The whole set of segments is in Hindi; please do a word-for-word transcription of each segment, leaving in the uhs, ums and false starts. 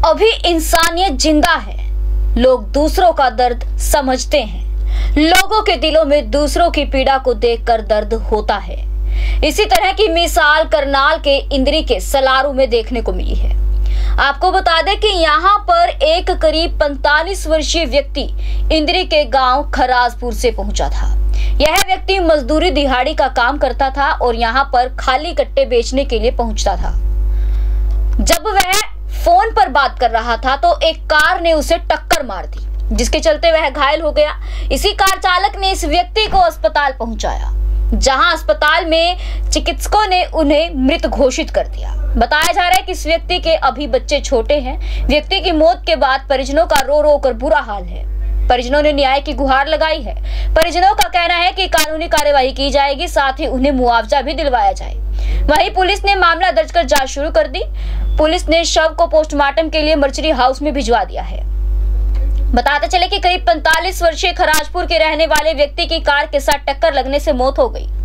अभी इंसानियत जिंदा है, लोग दूसरों का दर्द समझते हैं। लोगों के दिलों में दूसरों की पीड़ा को देखकर दर्द होता है। इसी तरह की मिसाल करनाल के इंद्री के सलारू में देखने को मिली है। आपको बता दें कि यहाँ पर एक करीब पैंतालीस वर्षीय व्यक्ति इंद्री के गांव खराजपुर से पहुंचा था। यह व्यक्ति मजदूरी दिहाड़ी का काम करता था और यहाँ पर खाली कट्टे बेचने के लिए पहुंचता था। जब वह फोन पर बात कर रहा था तो एक कार ने उसे टक्कर मार दी, जिसके चलते वह घायल हो गया। इसी कार चालक ने इस व्यक्ति को अस्पताल पहुंचाया, जहां अस्पताल में चिकित्सकों ने उन्हें मृत घोषित कर दिया। बताया जा रहा है कि इस व्यक्ति के अभी बच्चे छोटे हैं। व्यक्ति की मौत के बाद परिजनों का रो रो कर बुरा हाल है। परिजनों ने न्याय की गुहार लगाई है। परिजनों का कहना है कि कानूनी कार्यवाही की जाएगी, साथ ही उन्हें मुआवजा भी दिलवाया जाए। वहीं पुलिस ने मामला दर्ज कर जांच शुरू कर दी। पुलिस ने शव को पोस्टमार्टम के लिए मर्चरी हाउस में भिजवा दिया है। बताते चले कि करीब पैंतालीस वर्षीय खराजपुर के रहने वाले व्यक्ति की कार के साथ टक्कर लगने से मौत हो गई।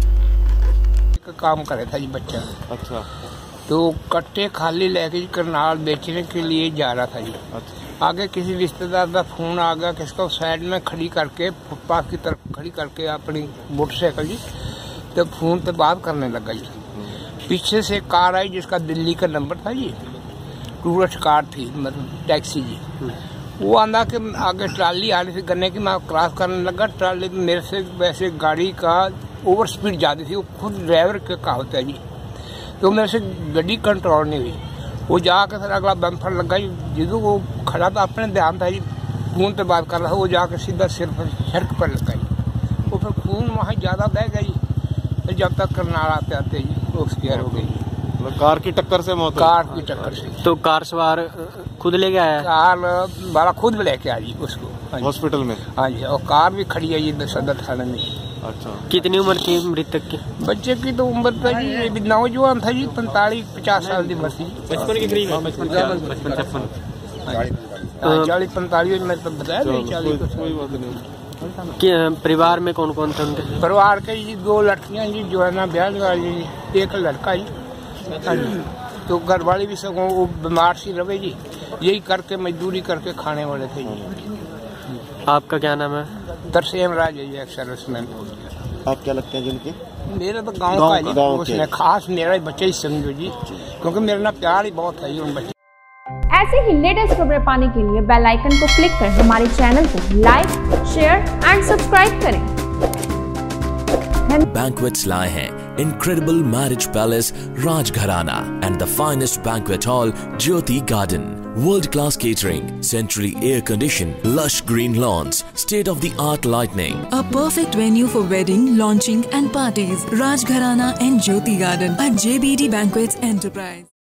काम करे था जी बच्चा। अच्छा। तो कट्टे खाली लेके करनाल बेचने के लिए जा रहा था जी। अच्छा। आगे किसी रिश्तेदार का फोन आ गया, किसको साइड में खड़ी करके फुटपाथ की तरफ खड़ी करके अपनी मोटरसाइकिल जी तो फोन पे बात करने लगा जी। पीछे से कार आई जिसका दिल्ली का नंबर था जी, टूरिस्ट कार थी, मतलब टैक्सी जी। वो आंदा के आगे ट्राली आ रही थी गन्ने की, मैं क्रॉस करने लगा। ट्राली मेरे से वैसे गाड़ी का ओवर स्पीड ज्यादा थी, वो खुद ड्राइवर के का होता है जी। तो मेरे से गाड़ी कंट्रोल नहीं हुई। वो जाके फिर अगला बम्पर लगा जी। जिदू वो खड़ा था अपने ध्यान था जी, खून पे बात कर रहा था। वो जाके सीधा सिर पर सड़क पर लगा जी। वो फिर खून वहाँ ज्यादा बह गया जी। फिर जब तक करनाल आते आते जी वो एक्सपायर हो गई। मतलब कार की टक्कर से मौत? कार की टक्कर से। तो कार सवार खुद ले गया है? कार वाला खुद लेके आ जी उसको हॉस्पिटल में। हाँ जी, और कार भी खड़ी है जी सदर थाने में। अच्छा। कितनी उम्र थी मृतक की? बच्चे की तो उम्र था जी नौजवान था जी, पैंतालीस पचास साल की उम्र थी। बचपन के करीब बचपन छप्पन चालीस पैंतालीस में तो बताया नहीं। चालीस कोई बात नहीं। परिवार में कौन कौन थे उनके? परिवार के जी दो लड़कियां जी जो है ना ब्याह वाली, एक लड़का जी। तो घर वाली भी सब वो बीमार सी रहे जी, यही करके मजदूरी करके खाने वाले थे जी। आपका क्या नाम है? तरसेम राज है जी, एक सर्विसमैन। आप क्या लगते हैं जिनके? मेरा तो गांव का जी, उसने खास मेरा ही बच्चा ही समझो जी, क्योंकि मेरे ना प्यार ही बहुत है उन बच्चे। ऐसे ही लेटेस्ट खबरें पाने के लिए बेल आइकन को क्लिक कर हमारे चैनल को लाइक, शेयर एंड सब्सक्राइब करें। Banquets lie hai incredible marriage palace Rajgharana and the finest banquet hall Jyoti Garden. World-class catering, centrally air-conditioned, lush green lawns, state-of-the-art lighting. A perfect venue for wedding, launching and parties. Rajgharana and Jyoti Garden at J B D Banquets Enterprise.